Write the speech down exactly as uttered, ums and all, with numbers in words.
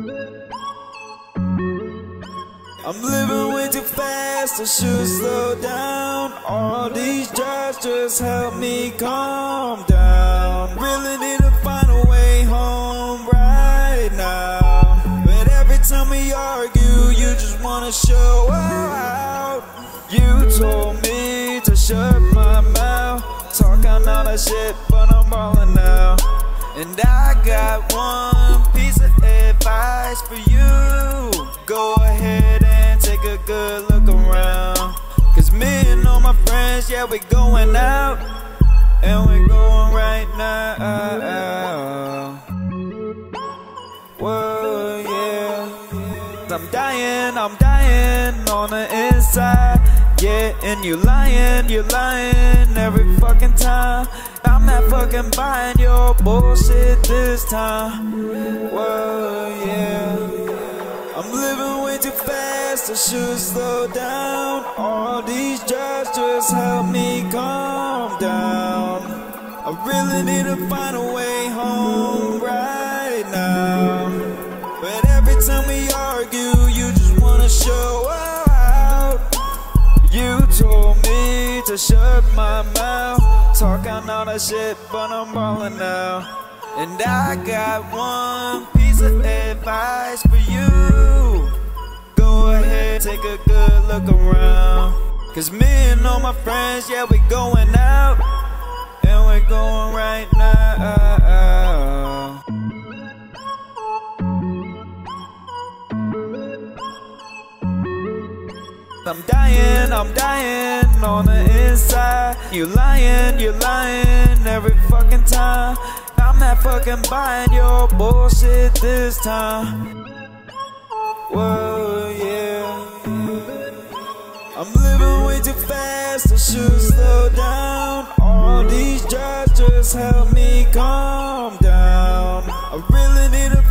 I'm living way too fast, I should slow down. All these drugs just help me calm down. Really need to find a way home right now. But every time we argue, you just wanna show out. You told me to shut my mouth, talking all that shit, but I'm ballin' now. And I got one piece of advice for you. Go ahead and take a good look around. Cause me and all my friends, yeah, we going out. And we going right now. Whoa, yeah. I'm dying, I'm dying on the inside. Yeah, and you lying, you lying every fucking time. I'm not fucking buying your bullshit this time. Whoa, yeah. I'm living way too fast, I should slow down. All these drugs just help me calm down. I really need to find a way home right now. But every time we argue, you just wanna show out. You told me to shut my mouth, talking all that shit, but I'm ballin' now. And I got one piece of advice for you. Go ahead, take a good look around. Cause me and all my friends, yeah, we going out. And we're going right now. I'm dying, I'm dying on the inside. You lying, you lying every fucking time. I'm not fucking buying your bullshit this time. Whoa, yeah. I'm living way too fast, I should slow down. All these drugs just help me calm down. I really need a